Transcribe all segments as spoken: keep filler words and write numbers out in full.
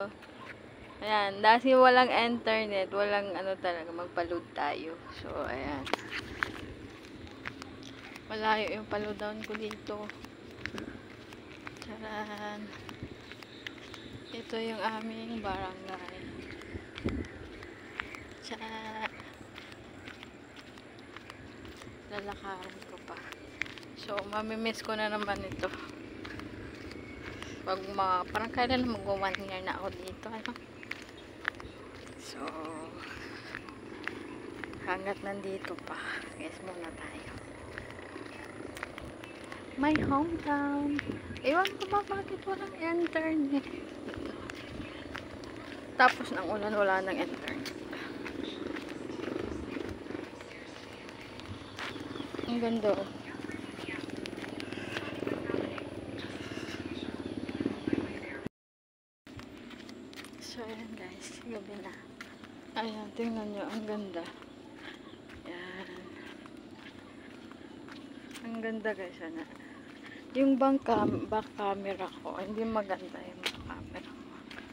Ayan, dahil walang internet, walang ano talaga, magpa-load tayo. So, ayan. Malayo yung pa-load down ko dito. Charan. Ito yung aming barangay. Charan. Lalakaran ko pa. So, mamimiss ko na naman ito. Pag mga, parang kailan mag-one year na ako dito, ano? So, hanggat nandito pa, guys, muna tayo. My hometown. Ewan ko ba bakit walang internet. Tapos ng ulan, wala ng internet. Ang ganda. So, ayan guys, gabi na. Ayan, tingnan nyo, ang ganda. Ayan. Ang ganda guys, ano. Yung bang cam back camera ko, hindi maganda yung back camera ko.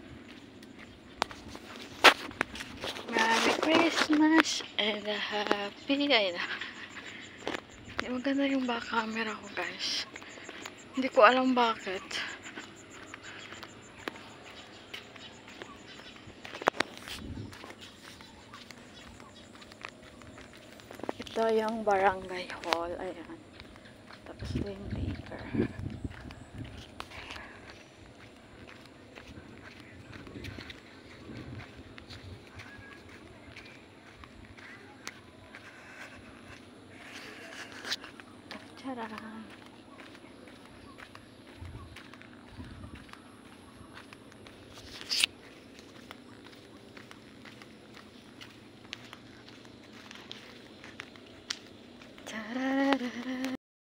Merry Christmas and a happy, ayun na. Hindi maganda yung back camera ko guys. Hindi ko alam bakit. Ito yung barangay hall. Ayan. Tapos ito yung baker. Charan. Tararara.